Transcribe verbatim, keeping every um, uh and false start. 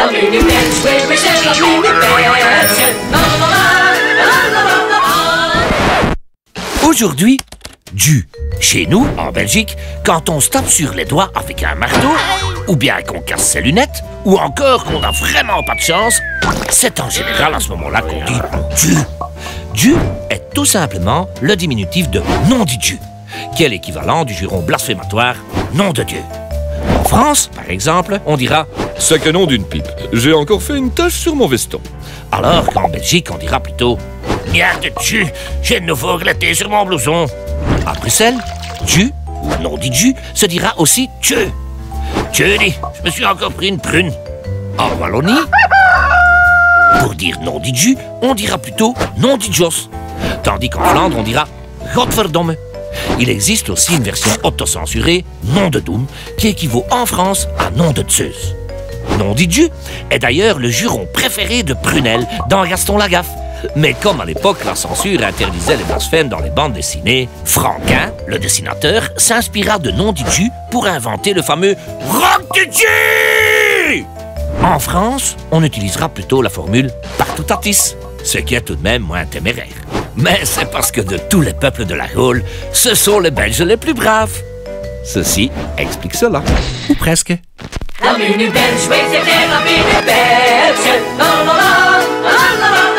La menu belge, oui, oui, c'est la menu belge. La, la, la, la, la, la, la. Aujourd'hui, du. Chez nous, en Belgique, quand on se tape sur les doigts avec un marteau, ou bien qu'on casse ses lunettes, ou encore qu'on n'a vraiment pas de chance, c'est en général à ce moment-là qu'on dit du. Du est tout simplement le diminutif de nom dit Dieu, qui est l'équivalent du juron blasphématoire nom de Dieu. En France, par exemple, on dira « Sacré nom d'une pipe, j'ai encore fait une tache sur mon veston ». Alors qu'en Belgique, on dira plutôt « Merde de Dieu, j'ai de nouveau glatté sur mon blouson ». À Bruxelles, Dieu, ou nom dit Dieu, se dira aussi Dieu. Dieu dit, je me suis encore pris une prune. En Wallonie, pour dire nom dit Dieu, on dira plutôt nom dit Jos. Tandis qu'en Flandre, on dira Godverdomme. Il existe aussi une version autocensurée, nom de Doom, qui équivaut en France à nom de Zeus. Nom dit Dieu est d'ailleurs le juron préféré de Prunel dans Gaston Lagaffe. Mais comme à l'époque la censure interdisait les blasphèmes dans les bandes dessinées, Franquin, le dessinateur, s'inspira de nom dit Dieu pour inventer le fameux Roc du Dieu. En France, on utilisera plutôt la formule partout tatis, ce qui est tout de même moins téméraire. Mais c'est parce que de tous les peuples de la Gaule, ce sont les Belges les plus braves. Ceci explique cela. Ou presque. La menu belge, oui, c'était la menu belge. La, la, la, la, la, la.